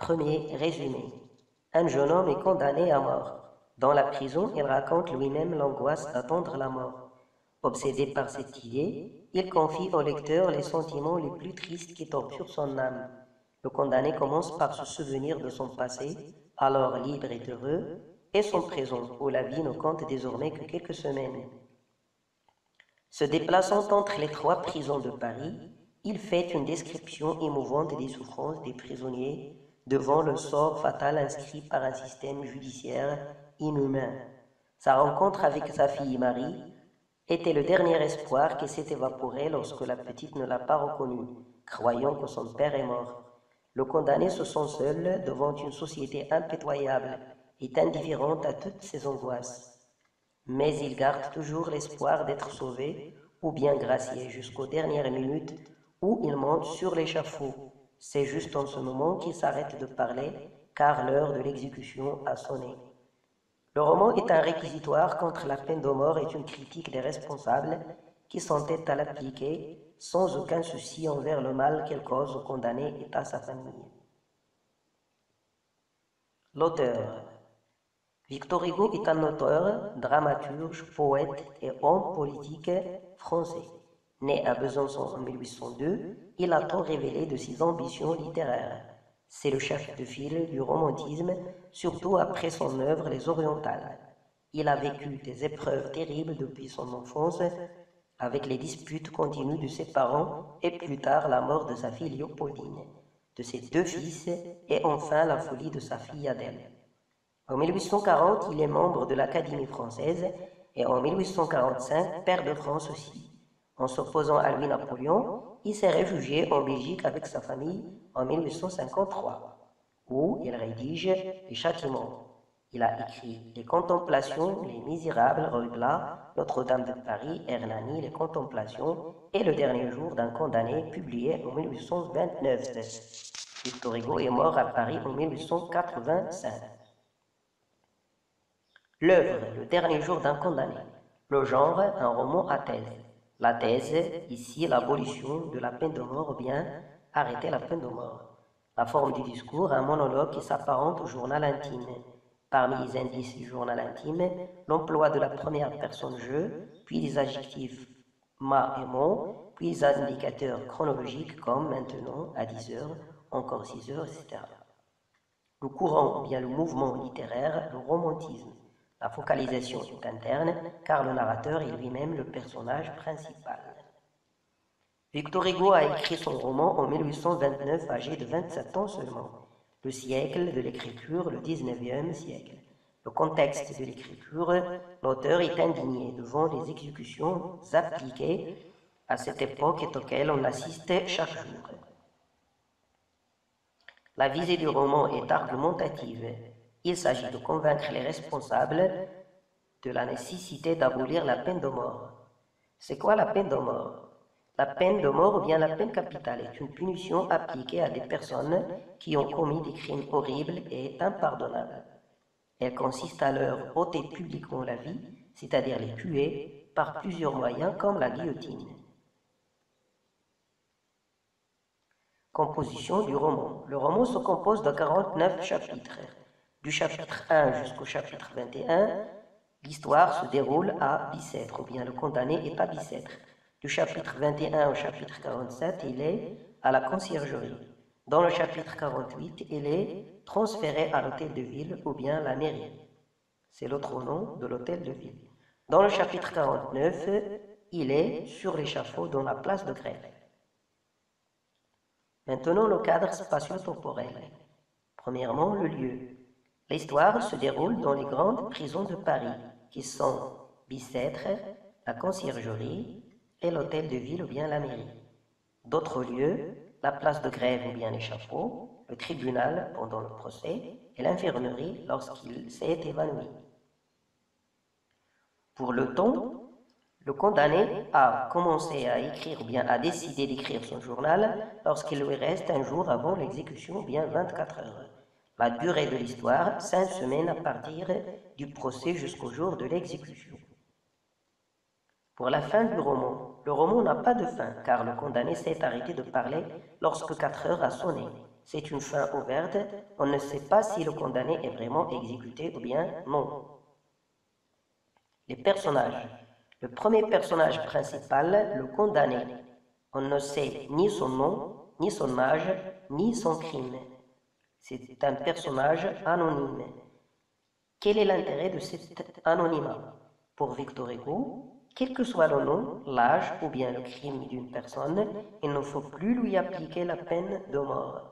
Premier résumé. Un jeune homme est condamné à mort. Dans la prison, il raconte lui-même l'angoisse d'attendre la mort. Obsédé par cette idée, il confie au lecteur les sentiments les plus tristes qui torturent son âme. Le condamné commence par se souvenir de son passé, alors libre et heureux, et son présent, où la vie ne compte désormais que quelques semaines. Se déplaçant entre les 3 prisons de Paris, il fait une description émouvante des souffrances des prisonniers devant le sort fatal inscrit par un système judiciaire inhumain. Sa rencontre avec sa fille Marie était le dernier espoir qui s'est évaporé lorsque la petite ne l'a pas reconnu, croyant que son père est mort. Le condamné se sent seul devant une société impitoyable et indifférente à toutes ses angoisses. Mais il garde toujours l'espoir d'être sauvé ou bien gracié jusqu'aux dernières minutes où il monte sur l'échafaud. C'est juste en ce moment qu'il s'arrête de parler car l'heure de l'exécution a sonné. Le roman est un réquisitoire contre la peine de mort et une critique des responsables qui s'entêtent à l'appliquer sans aucun souci envers le mal qu'elle cause au condamné et à sa famille. L'auteur Victor Hugo est un auteur, dramaturge, poète et homme politique français. Né à Besançon en 1802, il a tant révélé de ses ambitions littéraires. C'est le chef de file du romantisme, surtout après son œuvre Les Orientales. Il a vécu des épreuves terribles depuis son enfance, avec les disputes continues de ses parents et plus tard la mort de sa fille Léopoldine, de ses 2 fils et enfin la folie de sa fille Adèle. En 1840, il est membre de l'Académie française et en 1845, pair de France aussi. En s'opposant à Louis-Napoléon, il s'est réfugié en Belgique avec sa famille en 1853, où il rédige Les Châtiments. Il a écrit Les Contemplations, Les Misérables, Ruy-Blas, Notre-Dame de Paris, Hernani, Les Contemplations et Le Dernier jour d'un condamné, publié en 1829. Victor Hugo est mort à Paris en 1885. L'œuvre, Le Dernier jour d'un condamné. Le genre, un roman à thèse. La thèse, ici l'abolition de la peine de mort ou bien arrêter la peine de mort. La forme du discours, un monologue qui s'apparente au journal intime. Parmi les indices du journal intime, l'emploi de la première personne je, puis les adjectifs ma et mon, puis les indicateurs chronologiques comme maintenant, à 10 heures, encore 6 heures, etc. Le courant ou bien le mouvement littéraire, le romantisme. La focalisation est interne, car le narrateur est lui-même le personnage principal. Victor Hugo a écrit son roman en 1829, âgé de 27 ans seulement. Le siècle de l'écriture, le 19e siècle. Le contexte de l'écriture, l'auteur est indigné devant les exécutions appliquées à cette époque et auxquelles on assiste chaque jour. La visée du roman est argumentative. Il s'agit de convaincre les responsables de la nécessité d'abolir la peine de mort. C'est quoi la peine de mort? La peine de mort ou bien la peine capitale est une punition appliquée à des personnes qui ont commis des crimes horribles et impardonnables. Elle consiste à leur ôter publiquement la vie, c'est-à-dire les tuer, par plusieurs moyens comme la guillotine. Composition du roman. Le roman se compose de 49 chapitres. Du chapitre 1 jusqu'au chapitre 21, l'histoire se déroule à Bicêtre, ou bien le condamné est à Bicêtre. Du chapitre 21 au chapitre 47, il est à la conciergerie. Dans le chapitre 48, il est transféré à l'hôtel de ville ou bien la mairie. C'est l'autre nom de l'hôtel de ville. Dans le chapitre 49, il est sur l'échafaud dans la place de Grève. Maintenant, le cadre spatio-temporel. Premièrement, le lieu. L'histoire se déroule dans les grandes prisons de Paris, qui sont Bicêtre, la conciergerie et l'hôtel de ville ou bien la mairie. D'autres lieux, la place de Grève ou bien l'échafaud, le tribunal pendant le procès et l'infirmerie lorsqu'il s'est évanoui. Pour le temps, le condamné a commencé à écrire ou bien à décider d'écrire son journal lorsqu'il lui reste un jour avant l'exécution ou bien 24 heures. La durée de l'histoire, 5 semaines à partir du procès jusqu'au jour de l'exécution. Pour la fin du roman, le roman n'a pas de fin car le condamné s'est arrêté de parler lorsque 4 heures a sonné. C'est une fin ouverte, on ne sait pas si le condamné est vraiment exécuté ou bien non. Les personnages. Le premier personnage principal, le condamné. On ne sait ni son nom, ni son âge, ni son crime. C'est un personnage anonyme. Quel est l'intérêt de cet anonymat? Pour Victor Hugo, quel que soit le nom, l'âge ou bien le crime d'une personne, il ne faut plus lui appliquer la peine de mort.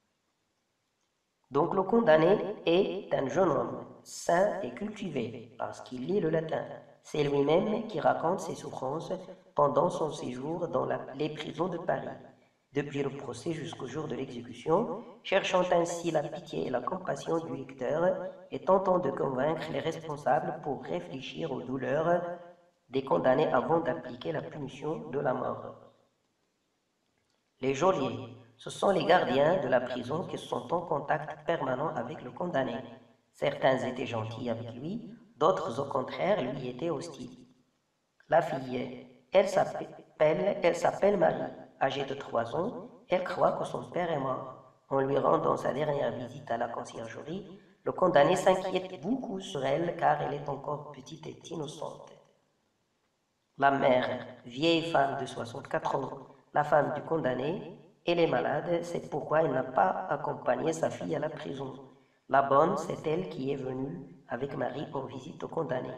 Donc le condamné est un jeune homme, sain et cultivé, parce qu'il lit le latin. C'est lui-même qui raconte ses souffrances pendant son séjour dans les prisons de Paris, depuis le procès jusqu'au jour de l'exécution, cherchant ainsi la pitié et la compassion du lecteur et tentant de convaincre les responsables pour réfléchir aux douleurs des condamnés avant d'appliquer la punition de la mort. Les geôliers, ce sont les gardiens de la prison qui sont en contact permanent avec le condamné. Certains étaient gentils avec lui, d'autres au contraire lui étaient hostiles. La fille, elle s'appelle Marie, âgée de 3 ans, elle croit que son père est mort. En lui rendant sa dernière visite à la conciergerie, le condamné s'inquiète beaucoup sur elle car elle est encore petite et innocente. La mère, vieille femme de 64 ans, la femme du condamné, elle est malade, c'est pourquoi elle n'a pas accompagné sa fille à la prison. La bonne, c'est elle qui est venue avec Marie en visite au condamné.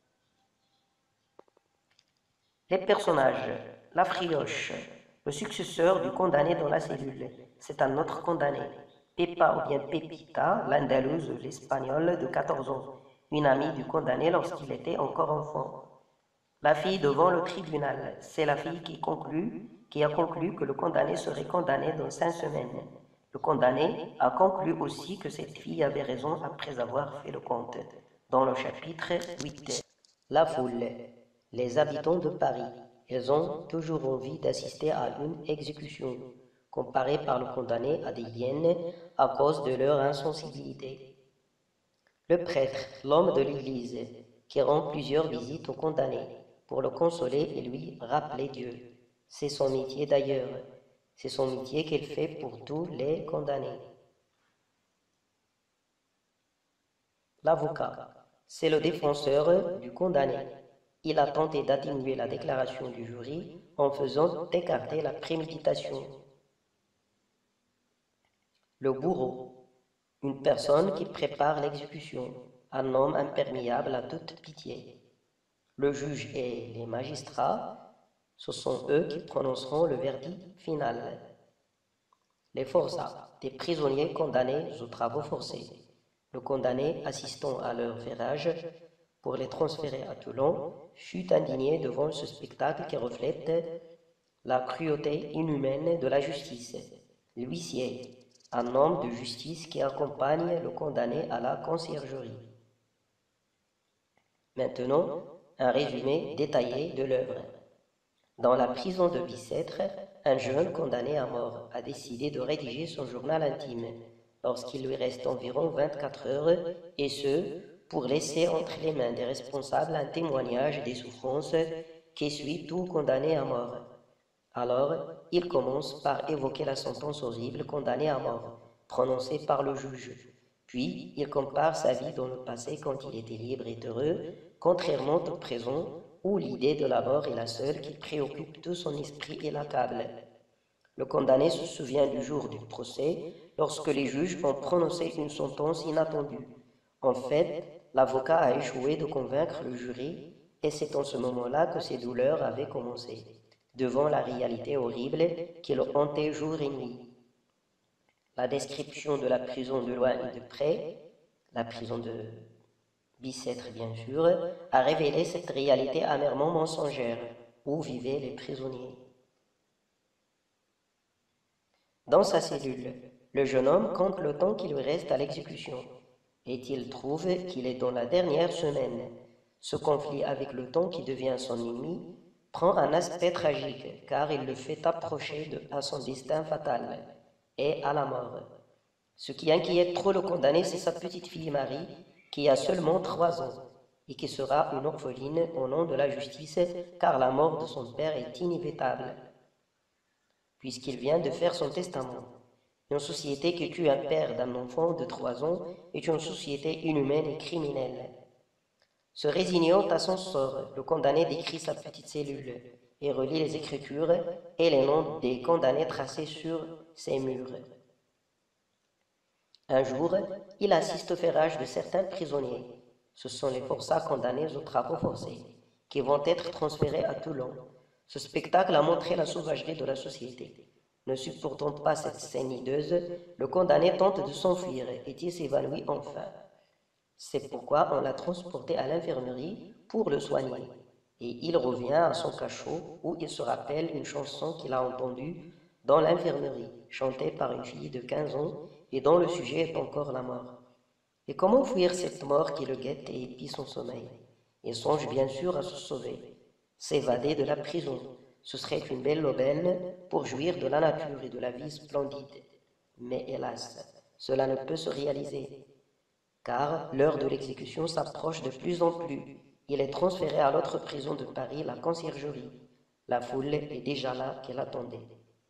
Les personnages, la frioche, le successeur du condamné dans la cellule, c'est un autre condamné. Pepa ou bien Pepita, l'andalouse, l'espagnole de 14 ans, une amie du condamné lorsqu'il était encore enfant. La fille devant le tribunal, c'est la fille qui a conclu que le condamné serait condamné dans 5 semaines. Le condamné a conclu aussi que cette fille avait raison après avoir fait le compte. Dans le chapitre 8. La foule, les habitants de Paris, ils ont toujours envie d'assister à une exécution, comparée par le condamné à des hyènes à cause de leur insensibilité. Le prêtre, l'homme de l'Église, qui rend plusieurs visites au condamné, pour le consoler et lui rappeler Dieu. C'est son métier d'ailleurs. C'est son métier qu'il fait pour tous les condamnés. L'avocat, c'est le défenseur du condamné. Il a tenté d'atténuer la déclaration du jury en faisant écarter la préméditation. Le bourreau, une personne qui prépare l'exécution, un homme imperméable à toute pitié. Le juge et les magistrats, ce sont eux qui prononceront le verdict final. Les forçats, des prisonniers condamnés aux travaux forcés. Le condamné, assistant à leur ferrage pour les transférer à Toulon, fut indigné devant ce spectacle qui reflète la cruauté inhumaine de la justice. L'huissier, un homme de justice qui accompagne le condamné à la conciergerie. Maintenant, un résumé détaillé de l'œuvre. Dans la prison de Bicêtre, un jeune condamné à mort a décidé de rédiger son journal intime lorsqu'il lui reste environ 24 heures, et ce, pour laisser entre les mains des responsables un témoignage des souffrances qu'essuie tout condamné à mort. Alors, il commence par évoquer la sentence horrible condamnée à mort, prononcée par le juge. Puis, il compare sa vie dans le passé quand il était libre et heureux, contrairement au présent où l'idée de la mort est la seule qui préoccupe tout son esprit et l'accable. Le condamné se souvient du jour du procès, lorsque les juges ont prononcé une sentence inattendue. En fait, l'avocat a échoué de convaincre le jury, et c'est en ce moment-là que ses douleurs avaient commencé, devant la réalité horrible qui le hantait jour et nuit. La description de la prison de loin et de près, la prison de Bicêtre bien sûr, a révélé cette réalité amèrement mensongère, où vivaient les prisonniers. Dans sa cellule, le jeune homme compte le temps qui lui reste à l'exécution, et il trouve qu'il est dans la dernière semaine. Ce conflit avec le temps qui devient son ennemi prend un aspect tragique, car il le fait approcher à son destin fatal, et à la mort. Ce qui inquiète trop le condamné, c'est sa petite fille Marie, qui a seulement 3 ans, et qui sera une orpheline au nom de la justice, car la mort de son père est inévitable, puisqu'il vient de faire son testament. Une société qui tue un père d'un enfant de 3 ans est une société inhumaine et criminelle. Se résignant à son sort, le condamné décrit sa petite cellule et relit les écritures et les noms des condamnés tracés sur ses murs. Un jour, il assiste au ferrage de certains prisonniers. Ce sont les forçats condamnés aux travaux forcés, qui vont être transférés à Toulon. Ce spectacle a montré la sauvagerie de la société. Ne supportant pas cette scène hideuse, le condamné tente de s'enfuir et il s'évanouit enfin. C'est pourquoi on l'a transporté à l'infirmerie pour le soigner. Et il revient à son cachot où il se rappelle une chanson qu'il a entendue dans l'infirmerie, chantée par une fille de 15 ans et dont le sujet est encore la mort. Et comment fuir cette mort qui le guette et épie son sommeil? Il songe bien sûr à se sauver, s'évader de la prison. Ce serait une belle aubaine pour jouir de la nature et de la vie splendide. Mais hélas, cela ne peut se réaliser, car l'heure de l'exécution s'approche de plus en plus. Il est transféré à l'autre prison de Paris, la Conciergerie. La foule est déjà là qu'elle attendait.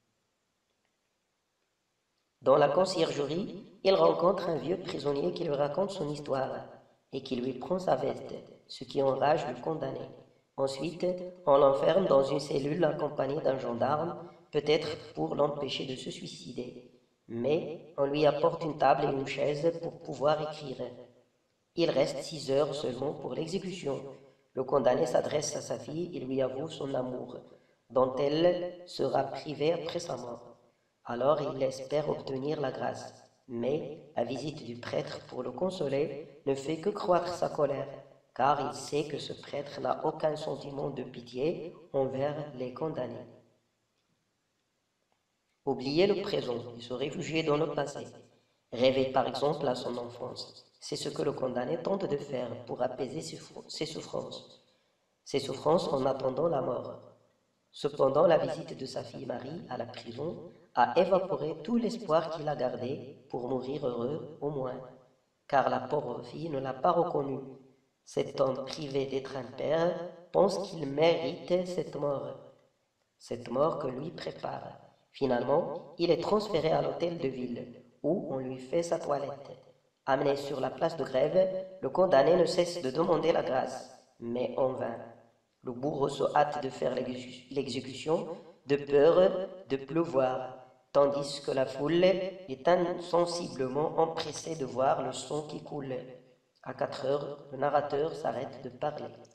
Dans la Conciergerie, il rencontre un vieux prisonnier qui lui raconte son histoire et qui lui prend sa veste, ce qui enrage le condamné. Ensuite, on l'enferme dans une cellule accompagnée d'un gendarme, peut-être pour l'empêcher de se suicider. Mais on lui apporte une table et une chaise pour pouvoir écrire. Il reste 6 heures seulement pour l'exécution. Le condamné s'adresse à sa fille et lui avoue son amour, dont elle sera privée après sa mort. Alors il espère obtenir la grâce. Mais la visite du prêtre pour le consoler ne fait que croître sa colère, car il sait que ce prêtre n'a aucun sentiment de pitié envers les condamnés. Oublier le présent et se réfugier dans le passé. Rêver par exemple à son enfance. C'est ce que le condamné tente de faire pour apaiser ses souffrances en attendant la mort. Cependant, la visite de sa fille Marie à la prison a évaporé tout l'espoir qu'il a gardé pour mourir heureux au moins, car la pauvre fille ne l'a pas reconnu. Cet homme privé d'être un père pense qu'il mérite cette mort que lui prépare. Finalement, il est transféré à l'hôtel de ville, où on lui fait sa toilette. Amené sur la place de grève, le condamné ne cesse de demander la grâce, mais en vain. Le bourreau se hâte de faire l'exécution, de peur de pleuvoir, tandis que la foule est insensiblement empressée de voir le sang qui coule. À 4 heures, le narrateur s'arrête de parler.